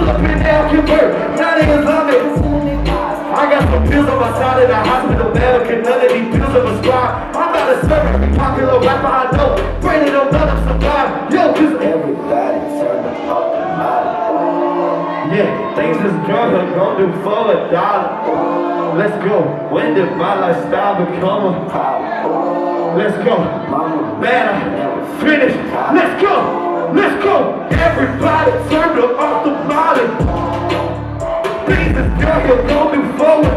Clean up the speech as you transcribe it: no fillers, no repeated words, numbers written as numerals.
Pull up in there, convert. Now niggas love it. I got some pills on my side of the hospital bed. Can none of these pills are prescribed. I'm not a servant, popular rapper I know. Brandon don't let them survive. Yo, cause everybody turn up the body. Yeah, things is drunk, I'm gon' do for $1. Let's go. When did my lifestyle become a problem? Let's go. Man, I'm finished. Let's go. Let's go. Everybody turn up off the body. Things is drunk, I'm gon' do for $1.